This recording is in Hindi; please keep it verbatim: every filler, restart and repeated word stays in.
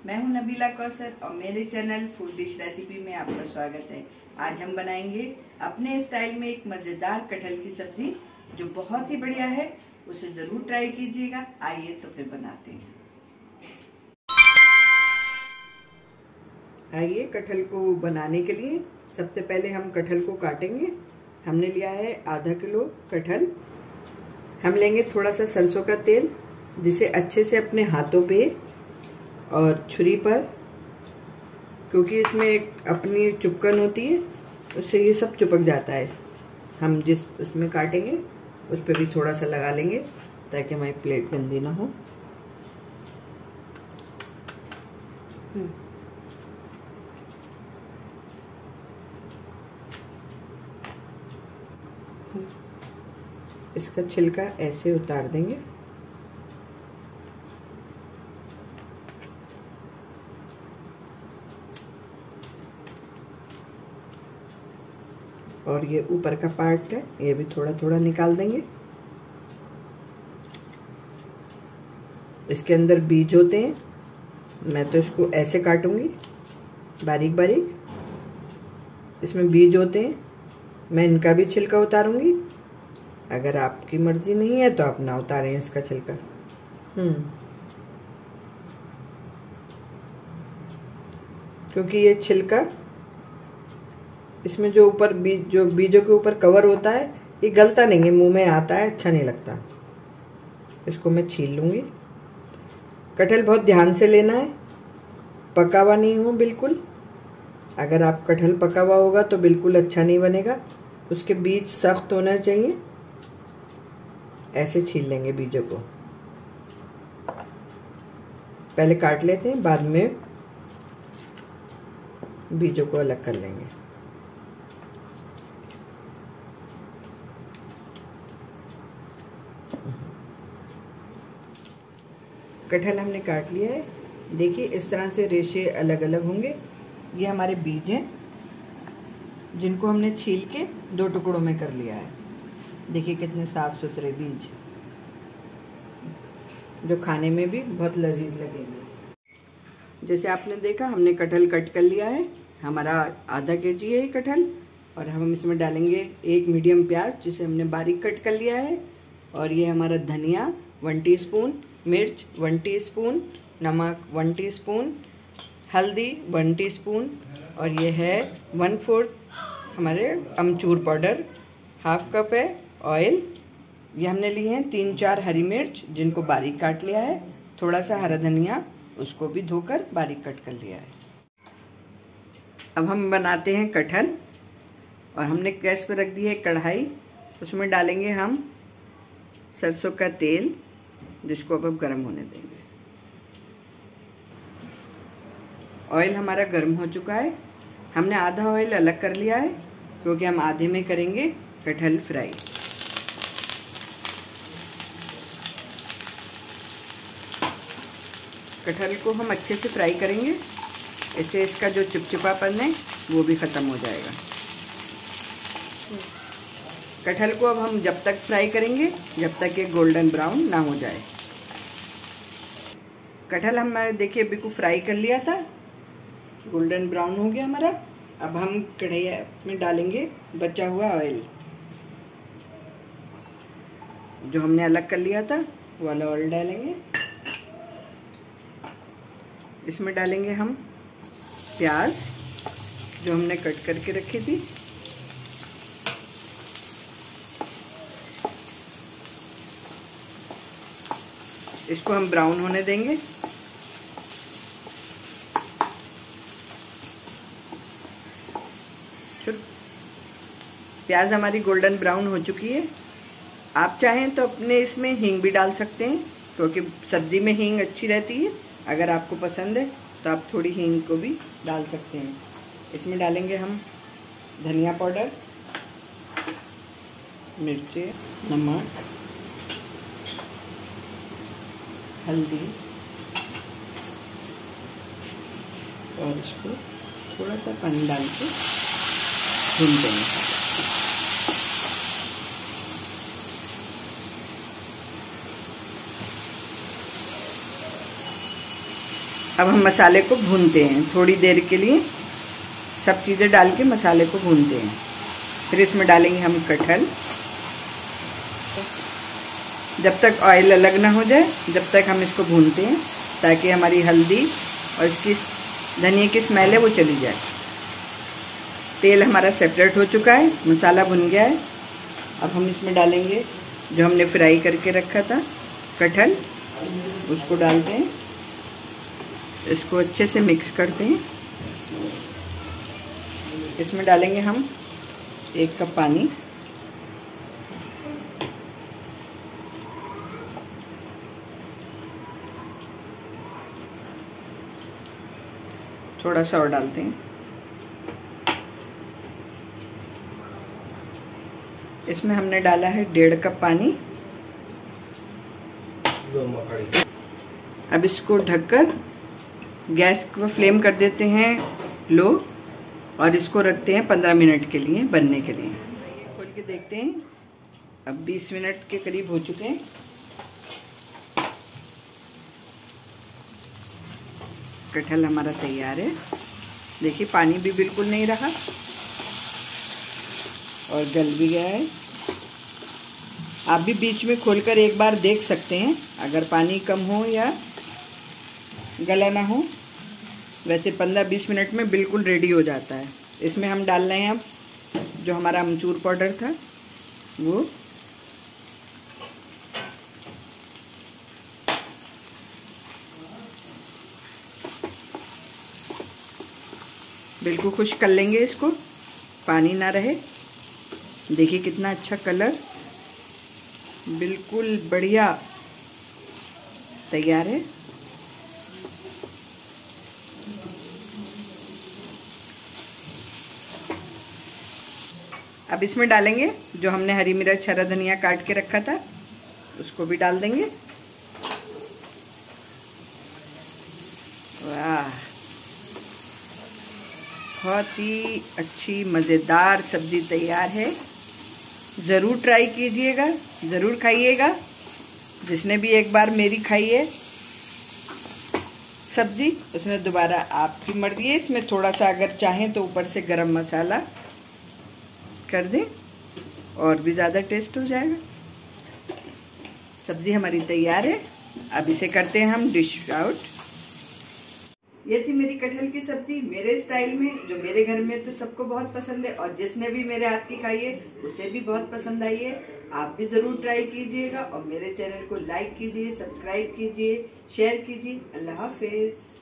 मैं हूं नबीला कौसर और मेरे चैनल फूड डिश रेसिपी में आपका स्वागत है। आज हम बनाएंगे अपने स्टाइल में एक मज़ेदार कटहल की सब्जी जो बहुत ही बढ़िया है। उसे ज़रूर ट्राई कीजिएगा। आइए तो फिर बनाते हैं। आइए कटहल को बनाने के लिए सबसे पहले हम कटहल को काटेंगे। हमने लिया है आधा किलो कटहल। हम लेंगे थोड़ा सा सरसों का तेल, जिसे अच्छे से अपने हाथों पे और छुरी पर, क्योंकि इसमें एक अपनी चुपकन होती है, उससे ये सब चिपक जाता है। हम जिस उसमें काटेंगे उस पर भी थोड़ा सा लगा लेंगे ताकि हमारी प्लेट गंदी ना हो। इसका छिलका ऐसे उतार देंगे। और ये ऊपर का पार्ट है, ये भी थोड़ा थोड़ा निकाल देंगे। इसके अंदर बीज होते हैं। मैं तो इसको ऐसे काटूंगी बारीक बारीक। इसमें बीज होते हैं, मैं इनका भी छिलका उतारूंगी। अगर आपकी मर्जी नहीं है तो आप ना उतारें इसका छिलका। हम्म क्योंकि ये छिलका, इसमें जो ऊपर बीज, जो बीजों के ऊपर कवर होता है, ये गलता नहीं है, मुंह में आता है, अच्छा नहीं लगता। इसको मैं छील लूंगी। कटहल बहुत ध्यान से लेना है, पका हुआ नहीं हो बिल्कुल। अगर आप कटहल पका हुआ होगा तो बिल्कुल अच्छा नहीं बनेगा। उसके बीज सख्त होना चाहिए। ऐसे छील लेंगे बीजों को। पहले काट लेते हैं, बाद में बीजों को अलग कर लेंगे। कटहल हमने काट लिया है। देखिए इस तरह से रेशे अलग अलग होंगे। ये हमारे बीज हैं, जिनको हमने छील के दो टुकड़ों में कर लिया है। देखिए कितने साफ सुथरे बीज, जो खाने में भी बहुत लजीज लगेंगे। जैसे आपने देखा, हमने कटहल कट कर लिया है। हमारा आधा के जी है ये कटहल। और हम इसमें डालेंगे एक मीडियम प्याज, जिसे हमने बारीक कट कर लिया है। और ये हमारा धनिया वन टीस्पून, मिर्च वन टीस्पून, नमक वन टीस्पून, हल्दी वन टीस्पून, और ये है वन फोर्थ हमारे अमचूर पाउडर, हाफ कप है ऑयल। ये हमने लिए हैं तीन चार हरी मिर्च, जिनको बारीक काट लिया है। थोड़ा सा हरा धनिया, उसको भी धोकर बारीक कट कर लिया है। अब हम बनाते हैं कटहल। और हमने गैस पर रख दी है कढ़ाई। उसमें डालेंगे हम सरसों का तेल, जिसको अब हम गर्म होने देंगे। ऑयल हमारा गर्म हो चुका है। हमने आधा ऑयल अलग कर लिया है, क्योंकि हम आधे में करेंगे कटहल फ्राई। कटहल को हम अच्छे से फ्राई करेंगे, इससे इसका जो चिपचिपापन है वो भी ख़त्म हो जाएगा। कटहल को अब हम जब तक फ्राई करेंगे जब तक ये गोल्डन ब्राउन ना हो जाए। कटहल हमारे देखिए अभी को फ्राई कर लिया था, गोल्डन ब्राउन हो गया हमारा। अब हम कढ़ाई में डालेंगे बचा हुआ ऑयल, जो हमने अलग कर लिया था वो वाला ऑयल डालेंगे। इसमें डालेंगे हम प्याज, जो हमने कट करके रखी थी। इसको हम ब्राउन होने देंगे। प्याज हमारी गोल्डन ब्राउन हो चुकी है। आप चाहें तो अपने इसमें हींग भी डाल सकते हैं, क्योंकि सब्जी में हींग अच्छी रहती है। अगर आपको पसंद है तो आप थोड़ी हींग को भी डाल सकते हैं। इसमें डालेंगे हम धनिया पाउडर, मिर्ची, नमक, हल्दी, और इसको थोड़ा सा पानी डाल के भून देंगे। अब हम मसाले को भूनते हैं थोड़ी देर के लिए, सब चीज़ें डाल के मसाले को भूनते हैं। फिर इसमें डालेंगे हम कटहल, जब तक ऑयल अलग ना हो जाए जब तक हम इसको भूनते हैं, ताकि हमारी हल्दी और इसकी धनिया की स्मेल है वो चली जाए। तेल हमारा सेपरेट हो चुका है, मसाला भुन गया है। अब हम इसमें डालेंगे जो हमने फ्राई करके रखा था कटहल, उसको डालते हैं, इसको अच्छे से मिक्स करते हैं। इसमें डालेंगे हम एक कप पानी, थोड़ा सा और डालते हैं। इसमें हमने डाला है डेढ़ कप पानी। अब इसको ढककर गैस को फ्लेम कर देते हैं लो, और इसको रखते हैं पंद्रह मिनट के लिए बनने के लिए। ये खोल के देखते हैं, अब बीस मिनट के करीब हो चुके हैं। कटहल हमारा तैयार है। देखिए पानी भी बिल्कुल नहीं रहा और गल भी गया है। आप भी बीच में खोलकर एक बार देख सकते हैं, अगर पानी कम हो या गला ना हो। वैसे पंद्रह बीस मिनट में बिल्कुल रेडी हो जाता है। इसमें हम डाल रहे हैं अब जो हमारा अमचूर पाउडर था वो, बिल्कुल खुश कर लेंगे इसको, पानी ना रहे। देखिए कितना अच्छा कलर, बिल्कुल बढ़िया तैयार है। अब इसमें डालेंगे जो हमने हरी मिर्च हरा धनिया काट के रखा था, उसको भी डाल देंगे। वाह, बहुत ही अच्छी मज़ेदार सब्ज़ी तैयार है। ज़रूर ट्राई कीजिएगा, ज़रूर खाइएगा। जिसने भी एक बार मेरी खाई है सब्ज़ी, उसने दोबारा आपकी मर्ज़ी है। इसमें थोड़ा सा अगर चाहें तो ऊपर से गरम मसाला कर दें और भी ज़्यादा टेस्ट हो जाएगा। सब्ज़ी हमारी तैयार है। अब इसे करते हैं हम डिश आउट। ये थी मेरी कटहल की सब्जी मेरे स्टाइल में, जो मेरे घर में तो सबको बहुत पसंद है, और जिसने भी मेरे हाथ की खाई है उसे भी बहुत पसंद आई है। आप भी जरूर ट्राई कीजिएगा और मेरे चैनल को लाइक कीजिए, सब्सक्राइब कीजिए, शेयर कीजिए। अल्लाह हाफिज।